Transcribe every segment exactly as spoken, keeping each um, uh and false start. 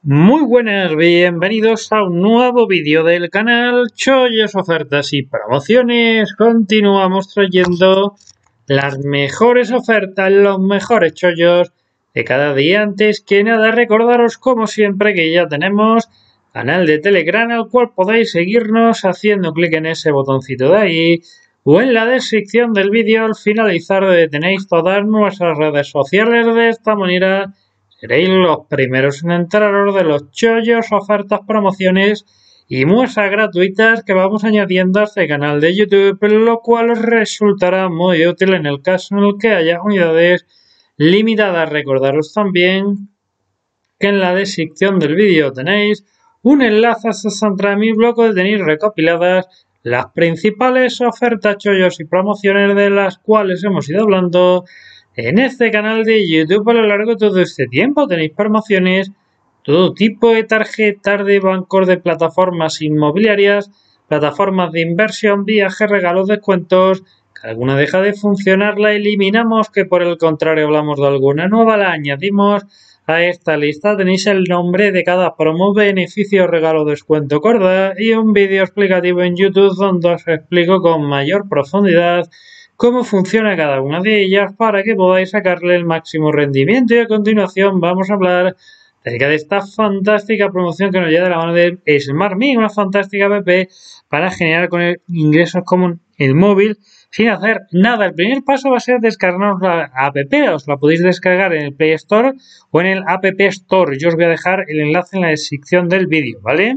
Muy buenas, bienvenidos a un nuevo vídeo del canal Chollos, Ofertas y Promociones. Continuamos trayendo las mejores ofertas, los mejores chollos de cada día. Antes que nada, recordaros como siempre que ya tenemos canal de Telegram al cual podéis seguirnos haciendo clic en ese botoncito de ahí o en la descripción del vídeo al finalizar donde tenéis todas nuestras redes sociales. De esta manera seréis los primeros en enteraros de los chollos, ofertas, promociones y muestras gratuitas que vamos añadiendo a este canal de YouTube, lo cual os resultará muy útil en el caso en el que haya unidades limitadas. Recordaros también que en la descripción del vídeo tenéis un enlace a sesenta mil blog donde tenéis recopiladas las principales ofertas, chollos y promociones de las cuales hemos ido hablando en este canal de YouTube a lo largo de todo este tiempo. Tenéis promociones, todo tipo de tarjetas de bancos, de plataformas inmobiliarias, plataformas de inversión, viajes, regalos, descuentos. Que alguna deja de funcionar, la eliminamos, que por el contrario hablamos de alguna nueva, la añadimos a esta lista. Tenéis el nombre de cada promo, beneficio, regalo, descuento, corda y un vídeo explicativo en YouTube donde os explico con mayor profundidad cómo funciona cada una de ellas para que podáis sacarle el máximo rendimiento. Y a continuación vamos a hablar acerca de esta fantástica promoción que nos llega de la mano de SmartMe, una fantástica app para generar con el ingresos como el móvil sin hacer nada. El primer paso va a ser descargarnos la app. Os la podéis descargar en el Play Store o en el App Store. Yo os voy a dejar el enlace en la descripción del vídeo, ¿vale?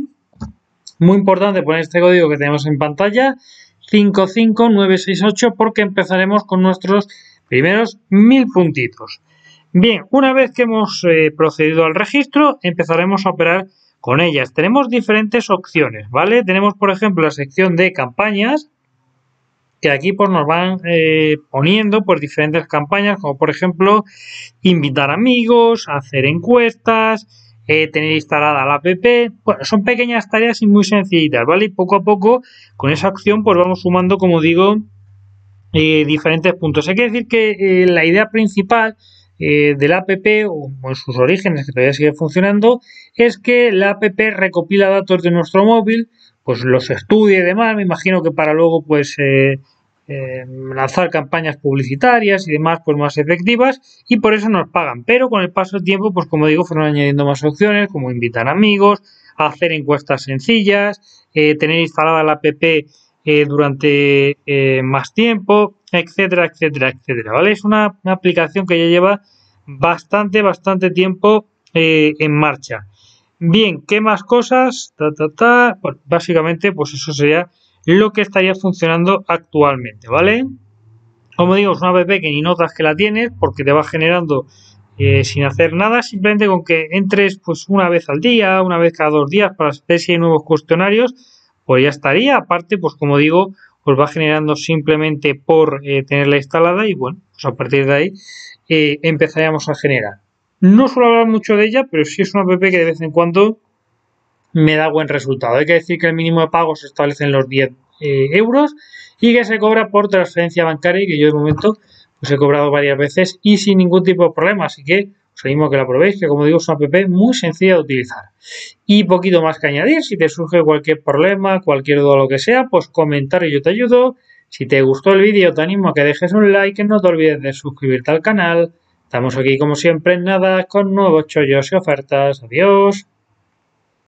Muy importante poner este código que tenemos en pantalla, cinco cinco nueve seis ocho, porque empezaremos con nuestros primeros mil puntitos. Bien, una vez que hemos eh, procedido al registro, empezaremos a operar con ellas. Tenemos diferentes opciones, ¿vale? Tenemos, por ejemplo, la sección de campañas, que aquí pues nos van eh, poniendo pues diferentes campañas, como por ejemplo invitar amigos, hacer encuestas, eh, tener instalada la app. Bueno, son pequeñas tareas y muy sencillitas, ¿vale? Y poco a poco con esa opción pues vamos sumando, como digo, eh, diferentes puntos. Hay que decir que eh, la idea principal eh, de la app, o en sus orígenes, que todavía sigue funcionando, es que la app recopila datos de nuestro móvil, pues los estudia y demás. Me imagino que para luego pues eh, eh, lanzar campañas publicitarias y demás pues más efectivas, y por eso nos pagan. Pero con el paso del tiempo, pues como digo, fueron añadiendo más opciones, como invitar amigos, hacer encuestas sencillas, eh, tener instalada la app eh, durante eh, más tiempo, etcétera, etcétera, etcétera, ¿vale? Es una, una aplicación que ya lleva bastante, bastante tiempo eh, en marcha. Bien, ¿qué más cosas? Ta, ta, ta. Bueno, básicamente, pues eso sería lo que estaría funcionando actualmente, ¿vale? Como digo, es una app que ni notas que la tienes porque te va generando eh, sin hacer nada, simplemente con que entres pues una vez al día, una vez cada dos días para ver si hay nuevos cuestionarios, pues ya estaría. Aparte, pues como digo, pues va generando simplemente por eh, tenerla instalada y bueno, pues a partir de ahí eh, empezaríamos a generar. No suelo hablar mucho de ella, pero sí es una app que de vez en cuando me da buen resultado. Hay que decir que el mínimo de pago se establece en los diez eh, euros y que se cobra por transferencia bancaria, y que yo de momento pues he cobrado varias veces y sin ningún tipo de problema. Así que os animo a que la probéis, que como digo es una app muy sencilla de utilizar. Y poquito más que añadir. Si te surge cualquier problema, cualquier duda, lo que sea, pues comentar y yo te ayudo. Si te gustó el vídeo, te animo a que dejes un like, no te olvides de suscribirte al canal. Estamos aquí como siempre en nada con nuevos chollos y ofertas. Adiós.